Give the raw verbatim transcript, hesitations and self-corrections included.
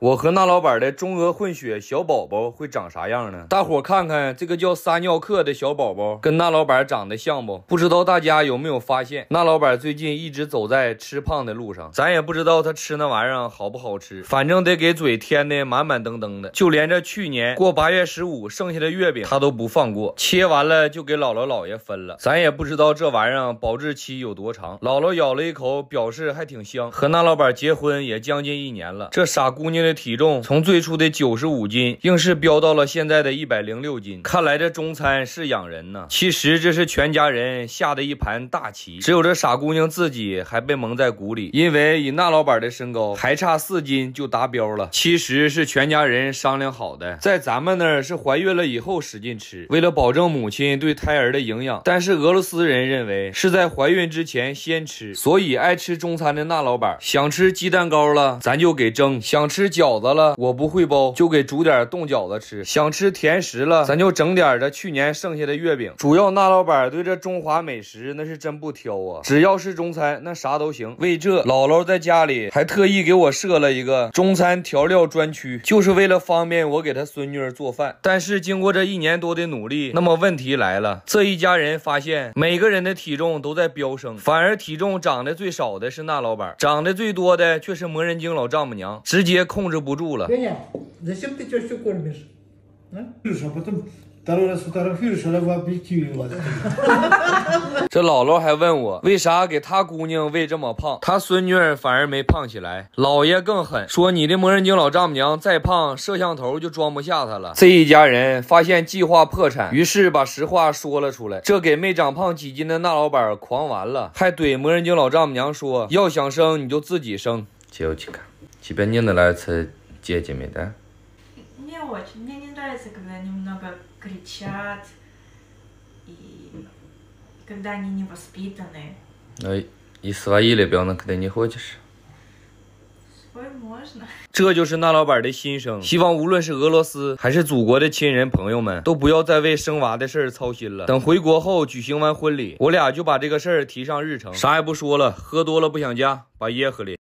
我和那老板的中俄混血小宝宝会长啥样呢？大伙看看这个叫撒尿克的小宝宝，跟那老板长得像不？不知道大家有没有发现，那老板最近一直走在吃胖的路上，咱也不知道他吃那玩意儿好不好吃，反正得给嘴填的满满登登的。就连这去年过八月十五剩下的月饼，他都不放过，切完了就给姥姥姥爷分了。咱也不知道这玩意儿保质期有多长。姥姥咬了一口，表示还挺香。和那老板结婚也将近一年了，这傻姑娘的体重从最初的九十五斤，硬是飙到了现在的一百零六斤。看来这中餐是养人呢。其实这是全家人下的一盘大棋，只有这傻姑娘自己还被蒙在鼓里，因为以那老板的身高，还差四斤就达标了。其实是全家人商量好的，在咱们那儿是怀孕了以后使劲吃，为了保证母亲对胎儿的营养。但是俄罗斯人认为是在怀孕之前先吃，所以爱吃中餐的那老板想吃鸡蛋糕了，咱就给蒸；想吃饺子了，我不会包，就给煮点冻饺子吃；想吃甜食了，咱就整点这去年剩下的月饼。主要那老板对这中华美食那是真不挑啊，只要是中餐那啥都行。为这，姥姥在家里还特意给我设了一个中餐调料专区，就是为了方便我给他孙女儿做饭。但是经过这一年多的努力，那么问题来了，这一家人发现每个人的体重都在飙升，反而体重长得最少的是那老板，长得最多的却是魔人精老丈母娘，直接控制不住了。 Зачем ты тещу кормишь? А потом второй раз фотографируешь, она в объективе влазит. 这姥姥还问我为啥给他姑娘喂这么胖，他孙女儿反而没胖起来。姥爷更狠，说你的魔人精老丈母娘再胖，摄像头就装不下她了。这一家人发现计划破产，于是把实话说了出来。这给没长胖几斤的那老板狂完了，还怼魔人精老丈母娘说要想生你就自己生。Девочка, тебе не нравится детьми, да? Не очень. Мне не нравится, когда они много кричат и когда они невоспитанные. Ну и свои ребенок ты не хочешь? Свой можно. 这就是那老板的心声。希望无论是俄罗斯还是祖国的亲人朋友们，都不要再为生娃的事儿操心了。等回国后举行完婚礼，我俩就把这个事儿提上日程。啥也不说了，喝多了不想家，把椰喝里。